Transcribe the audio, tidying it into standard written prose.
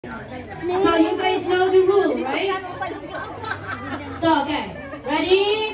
So you guys know the rule, right? So okay, ready?